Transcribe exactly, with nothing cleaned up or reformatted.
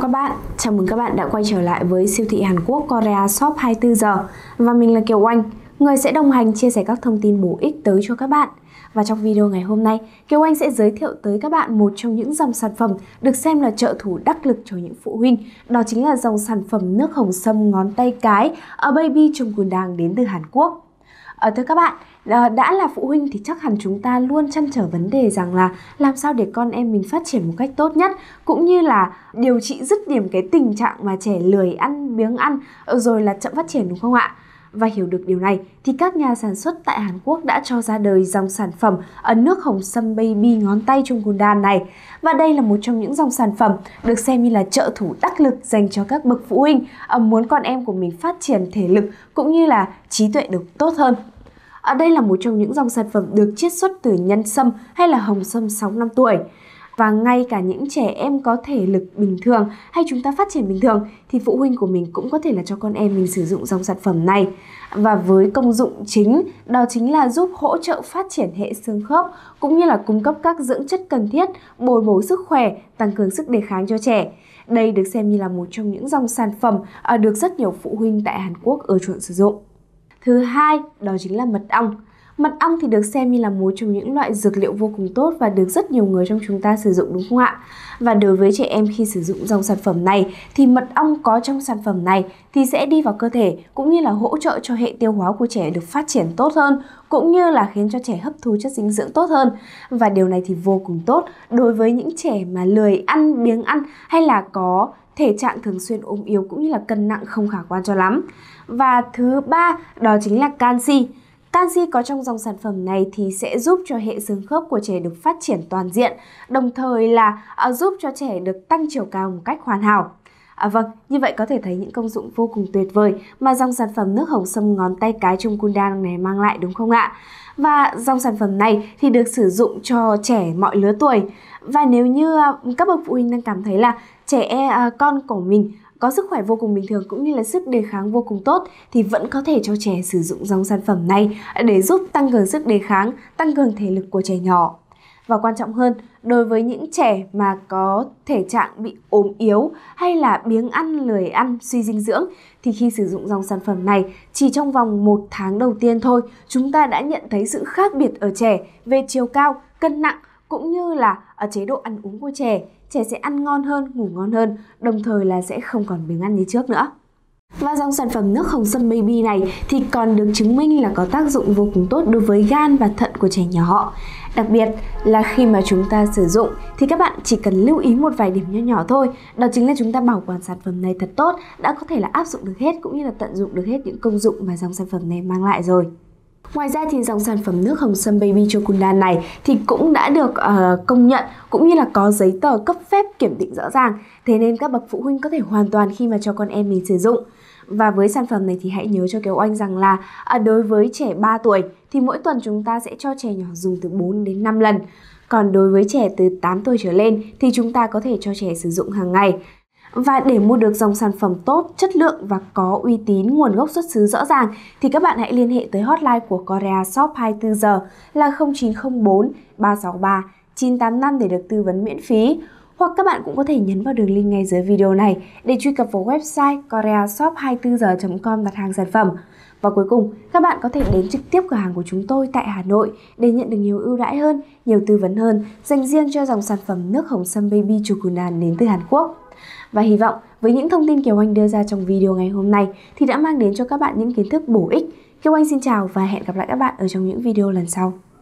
các bạn, chào mừng các bạn đã quay trở lại với siêu thị Hàn Quốc Korea Shop hai mươi tư giờ. Và mình là Kiều Anh, người sẽ đồng hành chia sẻ các thông tin bổ ích tới cho các bạn. Và trong video ngày hôm nay, Kiều Anh sẽ giới thiệu tới các bạn một trong những dòng sản phẩm được xem là trợ thủ đắc lực cho những phụ huynh. Đó chính là dòng sản phẩm nước hồng sâm ngón tay cái ở Baby Cheongkundang đến từ Hàn Quốc. Ở thưa các bạn, đã là phụ huynh thì chắc hẳn chúng ta luôn trăn trở vấn đề rằng là làm sao để con em mình phát triển một cách tốt nhất, cũng như là điều trị dứt điểm cái tình trạng mà trẻ lười ăn, biếng ăn rồi là chậm phát triển, đúng không ạ? Và hiểu được điều này thì các nhà sản xuất tại Hàn Quốc đã cho ra đời dòng sản phẩm ấn nước hồng sâm baby ngón tay Cheongkundang này. Và đây là một trong những dòng sản phẩm được xem như là trợ thủ đắc lực dành cho các bậc phụ huynh muốn con em của mình phát triển thể lực cũng như là trí tuệ được tốt hơn. Ở đây là một trong những dòng sản phẩm được chiết xuất từ nhân sâm hay là hồng sâm sáu năm tuổi. Và ngay cả những trẻ em có thể lực bình thường hay chúng ta phát triển bình thường thì phụ huynh của mình cũng có thể là cho con em mình sử dụng dòng sản phẩm này. Và với công dụng chính đó chính là giúp hỗ trợ phát triển hệ xương khớp cũng như là cung cấp các dưỡng chất cần thiết, bồi bổ sức khỏe, tăng cường sức đề kháng cho trẻ. Đây được xem như là một trong những dòng sản phẩm được rất nhiều phụ huynh tại Hàn Quốc ưa chuộng sử dụng. Thứ hai, đó chính là mật ong. Mật ong thì được xem như là một trong những loại dược liệu vô cùng tốt và được rất nhiều người trong chúng ta sử dụng, đúng không ạ? Và đối với trẻ em khi sử dụng dòng sản phẩm này thì mật ong có trong sản phẩm này thì sẽ đi vào cơ thể cũng như là hỗ trợ cho hệ tiêu hóa của trẻ được phát triển tốt hơn, cũng như là khiến cho trẻ hấp thu chất dinh dưỡng tốt hơn. Và điều này thì vô cùng tốt đối với những trẻ mà lười ăn, biếng ăn hay là có thể trạng thường xuyên ốm yếu cũng như là cân nặng không khả quan cho lắm. Và thứ ba, đó chính là canxi. Canxi có trong dòng sản phẩm này thì sẽ giúp cho hệ xương khớp của trẻ được phát triển toàn diện, đồng thời là à, giúp cho trẻ được tăng chiều cao một cách hoàn hảo. À, vâng, như vậy có thể thấy những công dụng vô cùng tuyệt vời mà dòng sản phẩm nước hồng sâm ngón tay cái Cheongkundang này mang lại, đúng không ạ? Và dòng sản phẩm này thì được sử dụng cho trẻ mọi lứa tuổi. Và nếu như các bậc phụ huynh đang cảm thấy là trẻ con của mình có sức khỏe vô cùng bình thường cũng như là sức đề kháng vô cùng tốt thì vẫn có thể cho trẻ sử dụng dòng sản phẩm này để giúp tăng cường sức đề kháng, tăng cường thể lực của trẻ nhỏ. Và quan trọng hơn, đối với những trẻ mà có thể trạng bị ốm yếu hay là biếng ăn, lười ăn, suy dinh dưỡng thì khi sử dụng dòng sản phẩm này chỉ trong vòng một tháng đầu tiên thôi, chúng ta đã nhận thấy sự khác biệt ở trẻ về chiều cao, cân nặng cũng như là ở chế độ ăn uống của trẻ. Trẻ sẽ ăn ngon hơn, ngủ ngon hơn, đồng thời là sẽ không còn biếng ăn như trước nữa. Và dòng sản phẩm nước hồng sâm baby này thì còn được chứng minh là có tác dụng vô cùng tốt đối với gan và thận của trẻ nhỏ. Đặc biệt là khi mà chúng ta sử dụng thì các bạn chỉ cần lưu ý một vài điểm nho nhỏ thôi. Đó chính là chúng ta bảo quản sản phẩm này thật tốt, đã có thể là áp dụng được hết cũng như là tận dụng được hết những công dụng mà dòng sản phẩm này mang lại rồi. Ngoài ra thì dòng sản phẩm nước hồng sâm baby Cheongkundang này thì cũng đã được uh, công nhận cũng như là có giấy tờ cấp phép kiểm định rõ ràng. Thế nên các bậc phụ huynh có thể hoàn toàn khi mà cho con em mình sử dụng. Và với sản phẩm này thì hãy nhớ cho Kiều Anh rằng là uh, đối với trẻ ba tuổi thì mỗi tuần chúng ta sẽ cho trẻ nhỏ dùng từ bốn đến năm lần. Còn đối với trẻ từ tám tuổi trở lên thì chúng ta có thể cho trẻ sử dụng hàng ngày. Và để mua được dòng sản phẩm tốt, chất lượng và có uy tín, nguồn gốc xuất xứ rõ ràng thì các bạn hãy liên hệ tới hotline của Korea Shop hai mươi tư giờ là không chín không bốn ba sáu ba chín tám năm để được tư vấn miễn phí. Hoặc các bạn cũng có thể nhấn vào đường link ngay dưới video này để truy cập vào website korea shop hai mươi tư giờ chấm com đặt hàng sản phẩm. Và cuối cùng, các bạn có thể đến trực tiếp cửa hàng của chúng tôi tại Hà Nội để nhận được nhiều ưu đãi hơn, nhiều tư vấn hơn dành riêng cho dòng sản phẩm nước hồng sâm baby Cheongkundang đến từ Hàn Quốc. Và hy vọng với những thông tin Kiều Anh đưa ra trong video ngày hôm nay thì đã mang đến cho các bạn những kiến thức bổ ích. Kiều Anh xin chào và hẹn gặp lại các bạn ở trong những video lần sau.